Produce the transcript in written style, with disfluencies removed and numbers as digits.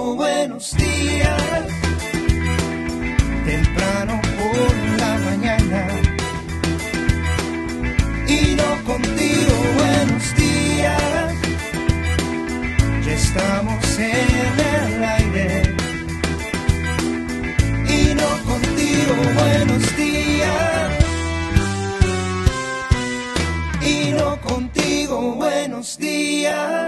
contigo buenos días, temprano por la mañana. Y no contigo buenos días, ya estamos en el aire. Y no contigo buenos días, y no contigo buenos días.